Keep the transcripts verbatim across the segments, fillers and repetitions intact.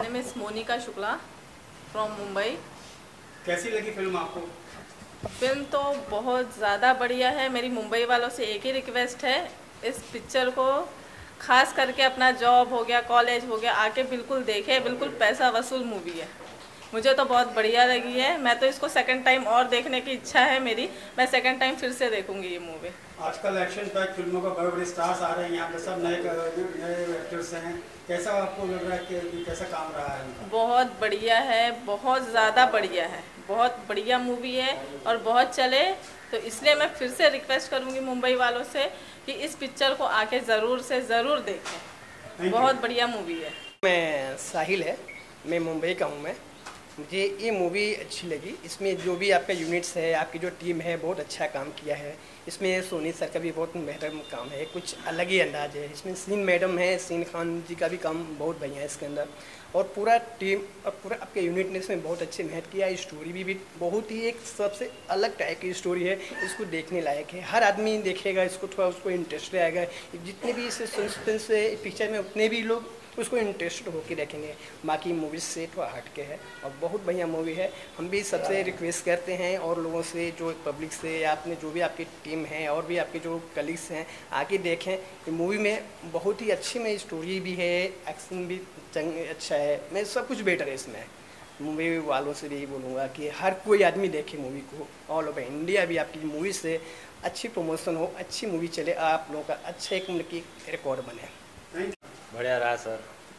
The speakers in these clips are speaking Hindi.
Name is Monika Shukla from Mumbai. कैसी लगी फिल्म आपको? फिल्म तो बहुत ज़्यादा बढ़िया है। मेरी मुंबई वालों से एक ही रिक्वेस्ट है, इस पिक्चर को खास करके अपना जॉब हो गया, कॉलेज हो गया, आके बिल्कुल देखे। बिल्कुल पैसा वसूल मूवी है। मुझे तो बहुत बढ़िया लगी है। मैं तो इसको सेकंड टाइम और देखने की इच्छा है मेरी। मैं सेकंड टाइम फिर से देखूंगी ये मूवी। आजकल एक्शन पैक फिल्मों का बड़े बड़े स्टार्स आ रहे हैं यहाँ पे, सब नए नए एक्टर्स हैं। कैसा आपको लग रहा है कि, कि कैसा काम रहा है उनका? बहुत बढ़िया है, बहुत ज़्यादा बढ़िया है, बहुत बढ़िया मूवी है और बहुत चले। तो इसलिए मैं फिर से रिक्वेस्ट करूंगी मुंबई वालों से कि इस पिक्चर को आके ज़रूर से ज़रूर देखें। बहुत बढ़िया मूवी है। मैं साहिल है, मैं मुंबई का हूँ। मैं मुझे ये मूवी अच्छी लगी। इसमें जो भी आपका यूनिट्स है, आपकी जो टीम है, बहुत अच्छा काम किया है। इसमें सोनी सर का भी बहुत बेहतर काम है, कुछ अलग ही अंदाज है। इसमें सीन मैडम है, सीन खान जी का भी काम बहुत बढ़िया है इसके अंदर। और पूरा टीम और पूरा आपके यूनिट ने इसमें बहुत अच्छे मेहनत किया। स्टोरी भी, भी बहुत ही एक सबसे अलग टाइप की स्टोरी है। इसको देखने लायक है, हर आदमी देखेगा इसको, थोड़ा उसको इंटरेस्ट आएगा। जितने भी इस सस्पेंस पिक्चर में उतने भी लोग उसको इंटरेस्टेड होकर देखेंगे। बाकी मूवीज से थोड़ा हट के है और बहुत बढ़िया मूवी है। हम भी सबसे रिक्वेस्ट करते हैं और लोगों से, जो पब्लिक से, या आपने जो भी आपकी टीम है और भी आपके जो कलीग्स हैं, आके देखें। ये मूवी में बहुत ही अच्छी में स्टोरी भी है, एक्शन भी अच्छा है, मैं सब कुछ बेटर है इसमें। मूवी वालों से भी यही बोलूँगा कि हर कोई आदमी देखे मूवी को। ऑल ओवर इंडिया भी आपकी मूवी से अच्छी प्रमोशन हो, अच्छी मूवी चले, आप लोगों का अच्छा एक मतलब की रिकॉर्ड बने। बढ़िया रहा सर।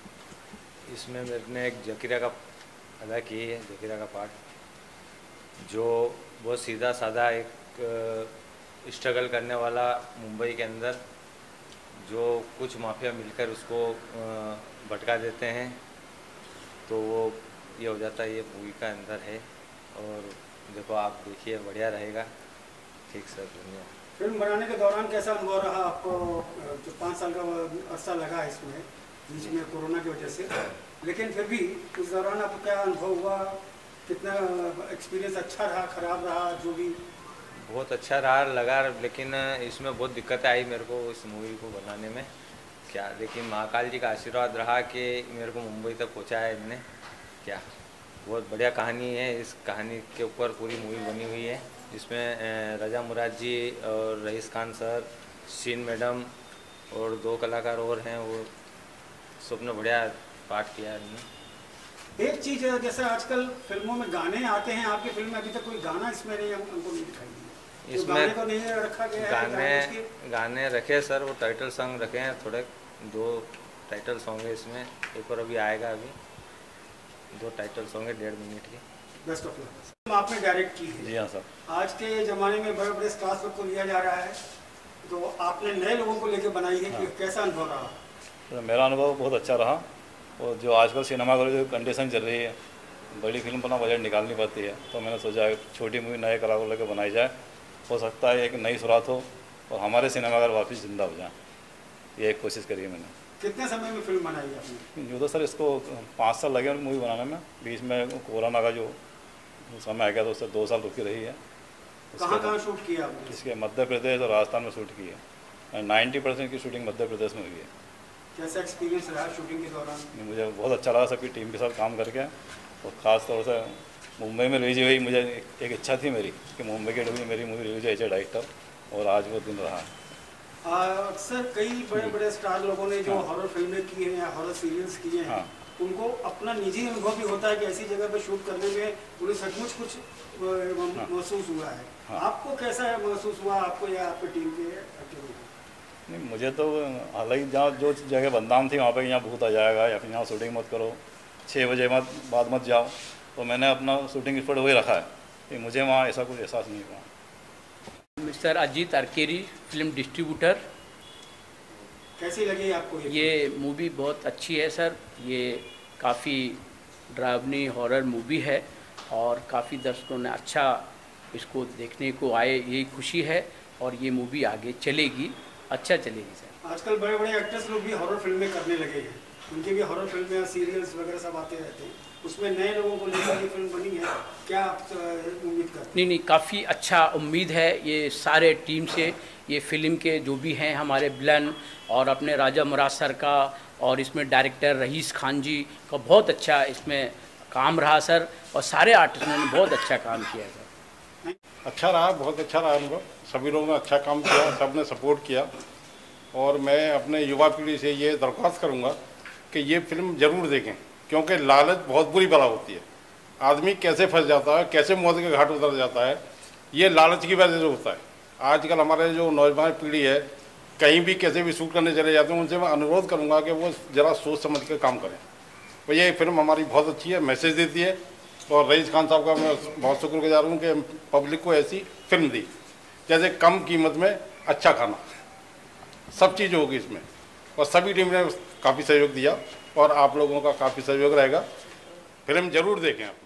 इसमें मैंने एक जकीरा का अदा की है, जकीरा का पार्ट, जो बहुत सीधा साधा एक स्ट्रगल करने वाला मुंबई के अंदर, जो कुछ माफिया मिलकर उसको भटका देते हैं, तो वो ये हो जाता है। ये मूवी का अंदर है और देखो आप देखिए, बढ़िया रहेगा। ठीक सर, धन्यवाद। फिल्म बनाने के दौरान कैसा अनुभव रहा आपको? जो पाँच साल का अरसा लगा इसमें, बीच में कोरोना की वजह से, लेकिन फिर भी उस दौरान आपको क्या अनुभव हुआ? कितना एक्सपीरियंस अच्छा रहा, खराब रहा, जो भी? बहुत अच्छा रहा लगा, लेकिन इसमें बहुत दिक्कतें आई मेरे को इस मूवी को बनाने में। क्या, लेकिन महाकाल जी का आशीर्वाद रहा कि मेरे को मुंबई तक पहुँचाया इनने। क्या बहुत बढ़िया कहानी है। इस कहानी के ऊपर पूरी मूवी बनी हुई है। इसमें रजा मुराद जी और रईस खान सर, सीन मैडम और दो कलाकार और हैं, वो सबने बढ़िया पार्ट किया है इन्होंने। एक चीज़ है, जैसे आजकल फिल्मों में गाने आते हैं, आपकी फिल्म में अभी तक कोई गाना इसमें नहीं, हमको नहीं दिखाई दिया। इसमें गाने को नहीं रखा गया है? गाने गाने रखे सर, वो टाइटल सॉन्ग रखे हैं थोड़े। दो टाइटल सॉन्ग है इसमें, एक और अभी आएगा। अभी दो टाइटल सॉन्ग है डेढ़ मिनट के। Best of luck. आपने डायरेक्ट की है? जी हाँ सर। आज के ज़माने में बड़े बड़े स्टार्स को लिया जा रहा है, तो आपने नए लोगों को लेकर बनाई है। हाँ। कि कैसा अनुभव रहा? तो मेरा अनुभव बहुत अच्छा रहा। और जो आजकल सिनेमा की जो कंडीशन चल रही है, बड़ी फिल्म पर ना बजट निकालनी पड़ती है, तो मैंने सोचा छोटी मूवी नए कला को लेकर बनाई जाए। हो सकता है एक नई शुरुआत हो और हमारे सिनेमाघर वापस जिंदा हो जाए, ये एक कोशिश करी है मैंने। कितने समय में फिल्म बनाई आपने? जो तो सर इसको पाँच साल लगे मूवी बनाने में। बीच में कोरोना का जो समय आ गया तो उससे दो साल रुकी रही है। कहाँ कहाँ शूट किया आपने? इसके मध्य प्रदेश और राजस्थान में शूट की है। नाइन्टी परसेंट की शूटिंग मध्य प्रदेश में हुई है। कैसा एक्सपीरियंस रहा शूटिंग के दौरान? मुझे बहुत अच्छा लगा सबकी टीम के साथ काम करके। और ख़ास तौर से मुंबई में रिलीज हुई, मुझे एक, एक इच्छा थी मेरी कि मुंबई के लिए मेरी मूवी रिलीज है डायरेक्टर, और आज वो दिन रहा। अक्सर कई बड़े बड़े स्टार लोगों ने जो हॉरर फिल्में की हैं या हॉरर सीरियल्स किए हैं, हाँ। उनको अपना निजी अनुभव भी होता है कि ऐसी जगह पर शूट करने में उन्हें सचमुच कुछ महसूस हुआ है। हाँ। आपको कैसा महसूस हुआ, आपको या आपकी टीम के? नहीं, मुझे तो हालांकि जहाँ जो जगह बदनाम थी वहाँ पे यहाँ भूत आ जाएगा या फिर यहाँ शूटिंग मत करो, छः बजे मत बाद मत जाओ, तो मैंने अपना शूटिंग स्पॉट वही रखा है कि मुझे वहाँ ऐसा कुछ एहसास नहीं हुआ। Mister Ajit Arkeri, film distributor. कैसी लगी आपको ये? ये मूवी बहुत अच्छी है सर। ये काफ़ी डरावनी हॉरर मूवी है और काफ़ी दर्शकों ने अच्छा इसको देखने को आए, यही खुशी है। और ये मूवी आगे चलेगी, अच्छा चलेगी सर। आजकल बड़े बड़े एक्टर्स लोग भी हॉरर फिल्में करने लगे हैं, उनके भी हॉरर फिल्में, सीरियल्स वगैरह सब आते रहते हैं। उसमें नए लोगों को लेकर ये फिल्म बनी है, क्या आप उम्मीद करते हैं? नहीं नहीं, काफ़ी अच्छा उम्मीद है। ये सारे टीम से, ये फिल्म के जो भी हैं हमारे विलन और अपने राजा मुराद सर का और इसमें डायरेक्टर रईस खान जी का बहुत अच्छा इसमें काम रहा सर, और सारे आर्टिस्टों ने बहुत अच्छा काम किया सर। अच्छा रहा, बहुत अच्छा रहा अनुभव। सभी लोगों ने अच्छा काम किया, सब ने सपोर्ट किया। और मैं अपने युवा पीढ़ी से ये दरख्वास्त करूँगा कि ये फिल्म ज़रूर देखें, क्योंकि लालच बहुत बुरी बला होती है। आदमी कैसे फंस जाता है, कैसे मौत के घाट उतर जाता है, ये लालच की वजह से होता है। आजकल हमारे जो नौजवान पीढ़ी है कहीं भी कैसे भी शूट करने चले जाते हैं, उनसे मैं अनुरोध करूंगा कि वो ज़रा सोच समझ कर काम करें। तो ये फिल्म हमारी बहुत अच्छी है, मैसेज देती है। और रईस खान साहब का मैं बहुत शुक्रगुजार हूँ कि पब्लिक को ऐसी फिल्म दी, जैसे कम कीमत में अच्छा खाना, सब चीज़ होगी इसमें। और सभी टीम ने काफ़ी सहयोग दिया और आप लोगों का काफ़ी सहयोग रहेगा। फिल्म ज़रूर देखें आप।